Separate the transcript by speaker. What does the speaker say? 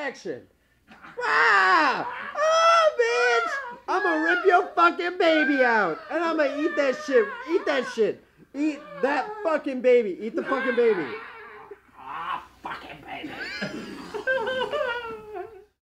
Speaker 1: action. Ah! Oh, bitch! I'm gonna rip your fucking baby out. And I'm gonna eat that shit. Eat that shit. Eat that fucking baby. Eat the fucking baby.